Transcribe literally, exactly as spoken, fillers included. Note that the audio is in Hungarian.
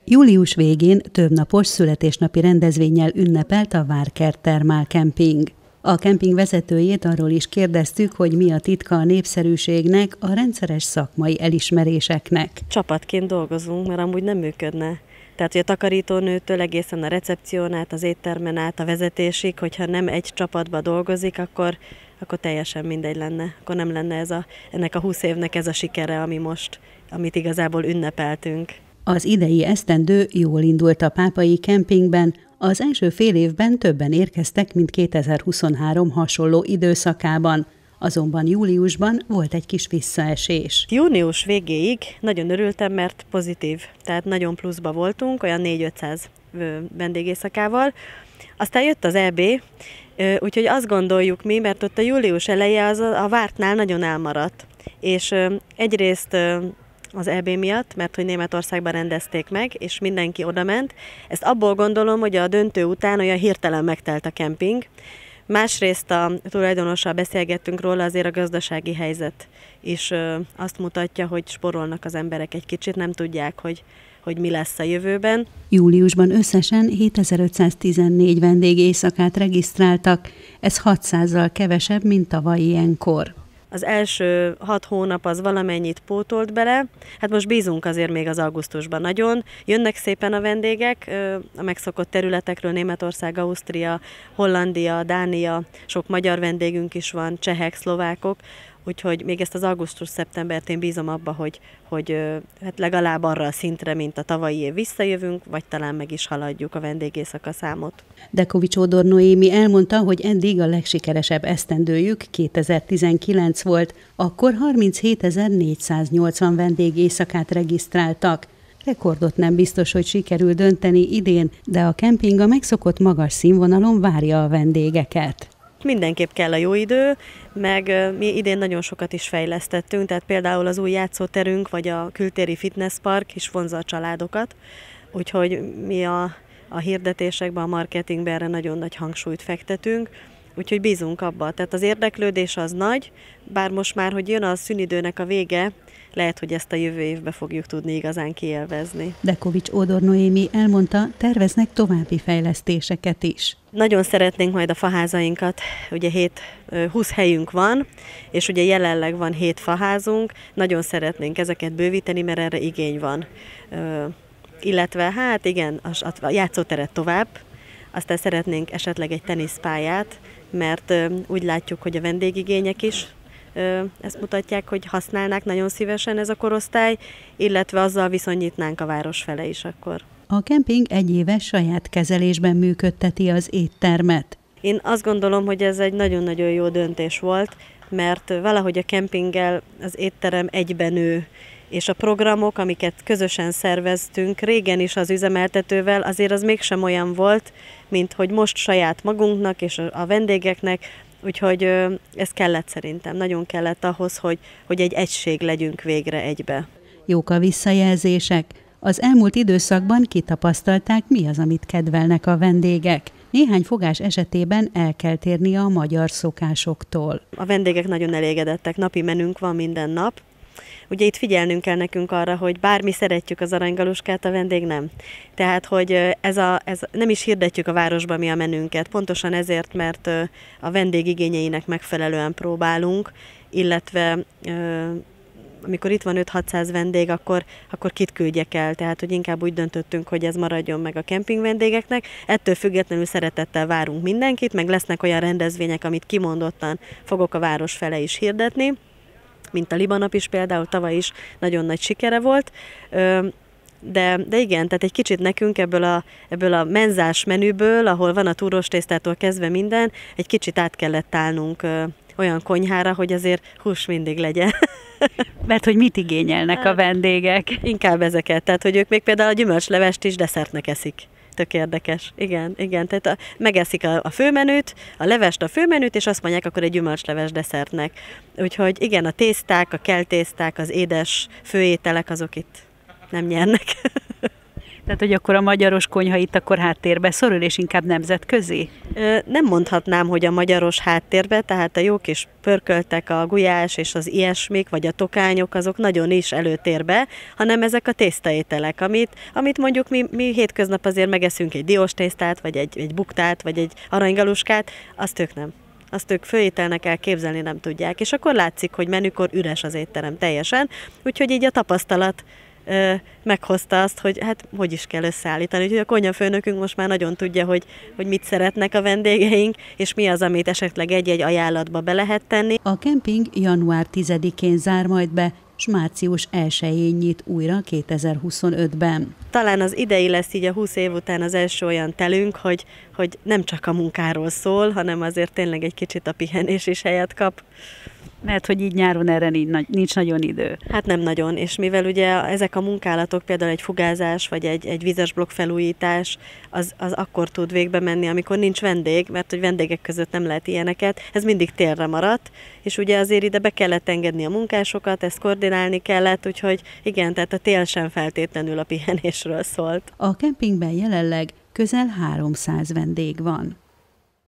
Július végén többnapos születésnapi rendezvénnyel ünnepelt a Várkert Thermal Camping. A kemping vezetőjét arról is kérdeztük, hogy mi a titka a népszerűségnek, a rendszeres szakmai elismeréseknek. Csapatként dolgozunk, mert amúgy nem működne. Tehát, hogy a takarítónőtől egészen a recepción át, az éttermen át, a vezetésig, hogyha nem egy csapatba dolgozik, akkor, akkor teljesen mindegy lenne. Akkor nem lenne ez a, ennek a húsz évnek ez a sikere, ami most, amit igazából ünnepeltünk. Az idei esztendő jól indult a Pápai kempingben. Az első fél évben többen érkeztek, mint kétezer-huszonhárom hasonló időszakában. Azonban júliusban volt egy kis visszaesés. Június végéig nagyon örültem, mert pozitív, tehát nagyon pluszba voltunk, olyan négy-ötszáz vendégészakával. Aztán jött az é bé, úgyhogy azt gondoljuk mi, mert ott a július eleje az a vártnál nagyon elmaradt. És egyrészt az é bé miatt, mert hogy Németországban rendezték meg, és mindenki odament. Ezt abból gondolom, hogy a döntő után olyan hirtelen megtelt a kemping. Másrészt a tulajdonossal beszélgettünk róla, azért a gazdasági helyzet is azt mutatja, hogy sporolnak az emberek egy kicsit, nem tudják, hogy, hogy mi lesz a jövőben. Júliusban összesen hétezer-ötszáztizennégy vendégészakát regisztráltak, ez hatszázzal kevesebb, mint tavaly ilyenkor. Az első hat hónap az valamennyit pótolt bele, hát most bízunk azért még az augusztusban nagyon. Jönnek szépen a vendégek a megszokott területekről, Németország, Ausztria, Hollandia, Dánia, sok magyar vendégünk is van, csehek, szlovákok, úgyhogy még ezt az augusztus-szeptembert én bízom abba, hogy, hogy hát legalább arra a szintre, mint a tavalyi év visszajövünk, vagy talán meg is haladjuk a vendégészaka számot. Dekovics Ódor Noémi elmondta, hogy eddig a legsikeresebb esztendőjük kétezer-tizenkilenc volt, akkor harminchétezer-négyszáznyolcvan vendégészakát regisztráltak. Rekordot nem biztos, hogy sikerül dönteni idén, de a kemping a megszokott magas színvonalon várja a vendégeket. Mindenképp kell a jó idő, meg mi idén nagyon sokat is fejlesztettünk, tehát például az új játszóterünk, vagy a kültéri fitnesspark is vonzza a családokat, úgyhogy mi a, a hirdetésekben, a marketingben erre nagyon nagy hangsúlyt fektetünk, úgyhogy bízunk abba. Tehát az érdeklődés az nagy, bár most már, hogy jön a szünidőnek a vége, lehet, hogy ezt a jövő évben fogjuk tudni igazán kiélvezni. Dekovics Ódor Noémi elmondta, terveznek további fejlesztéseket is. Nagyon szeretnénk majd a faházainkat, ugye hét, húsz helyünk van, és ugye jelenleg van hét faházunk, nagyon szeretnénk ezeket bővíteni, mert erre igény van. Illetve hát igen, a játszóteret tovább, aztán szeretnénk esetleg egy teniszpályát, mert úgy látjuk, hogy a vendégigények is ezt mutatják, hogy használnák nagyon szívesen ez a korosztály, illetve azzal viszonyítnánk a város fele is akkor. A kemping egy éves saját kezelésben működteti az éttermet. Én azt gondolom, hogy ez egy nagyon-nagyon jó döntés volt, mert valahogy a kempinggel az étterem egyben nő, és a programok, amiket közösen szerveztünk régen is az üzemeltetővel, azért az mégsem olyan volt, mint hogy most saját magunknak és a vendégeknek, úgyhogy ez kellett szerintem, nagyon kellett ahhoz, hogy, hogy egy egység legyünk végre egybe. Jók a visszajelzések. Az elmúlt időszakban kitapasztalták, mi az, amit kedvelnek a vendégek. Néhány fogás esetében el kell térni a magyar szokásoktól. A vendégek nagyon elégedettek, napi menünk van minden nap. Ugye itt figyelnünk kell nekünk arra, hogy bár mi szeretjük az aranygaluskát, a vendég nem. Tehát, hogy ez a, ez, nem is hirdetjük a városban mi a menünket, pontosan ezért, mert a vendég igényeinek megfelelően próbálunk, illetve amikor itt van öt-hatszáz vendég, akkor, akkor kit küldjek el, tehát hogy inkább úgy döntöttünk, hogy ez maradjon meg a kemping vendégeknek. Ettől függetlenül szeretettel várunk mindenkit, meg lesznek olyan rendezvények, amit kimondottan fogok a város fele is hirdetni, mint a Libanap is például, tavaly is nagyon nagy sikere volt. De, de igen, tehát egy kicsit nekünk ebből a, ebből a menzás menüből, ahol van a túros tésztától kezdve minden, egy kicsit át kellett állnunk olyan konyhára, hogy azért hús mindig legyen. Mert hogy mit igényelnek a vendégek? Inkább ezeket, tehát hogy ők még például a gyümölcslevest is desszertnek eszik. Tök érdekes. Igen, igen. Tehát a, megeszik a, a főmenüt, a levest a főmenüt, és azt mondják, akkor egy gyümölcsleves desszertnek. Úgyhogy igen, a tészták, a keltészták, az édes főételek, azok itt nem nyernek. Tehát, hogy akkor a magyaros konyha itt akkor háttérbe szorul, és inkább nemzetközi? Nem mondhatnám, hogy a magyaros háttérbe, tehát a jó kis pörköltek, a gulyás és az ilyesmik, vagy a tokányok, azok nagyon is előtérbe, hanem ezek a tésztaételek, amit, amit mondjuk mi, mi hétköznap azért megeszünk egy dióstésztát, vagy egy, egy buktát, vagy egy aranygaluskát, azt ők nem. Azt ők főételnek elképzelni nem tudják. És akkor látszik, hogy menükor üres az étterem teljesen, úgyhogy így a tapasztalat ö, meghozta azt, hogy hát hogy is kell összeállítani. Úgyhogy a konyhafőnökünk most már nagyon tudja, hogy, hogy mit szeretnek a vendégeink, és mi az, amit esetleg egy-egy ajánlatba be lehet tenni. A kemping január tizedikén zár majd be, és március elsején nyit újra kétezer-huszonötben. Talán az idei lesz így a húsz év után az első olyan telünk, hogy, hogy nem csak a munkáról szól, hanem azért tényleg egy kicsit a pihenés is helyet kap. Mert hogy így nyáron erre nincs, nincs nagyon idő. Hát nem nagyon, és mivel ugye ezek a munkálatok, például egy fugázás, vagy egy, egy vizes blokk felújítás, az, az akkor tud végbe menni, amikor nincs vendég, mert hogy vendégek között nem lehet ilyeneket, ez mindig télre maradt, és ugye azért ide be kellett engedni a munkásokat, ezt koordinálni kellett, úgyhogy igen, tehát a tél sem feltétlenül a pihenésről szólt. A kempingben jelenleg közel háromszáz vendég van.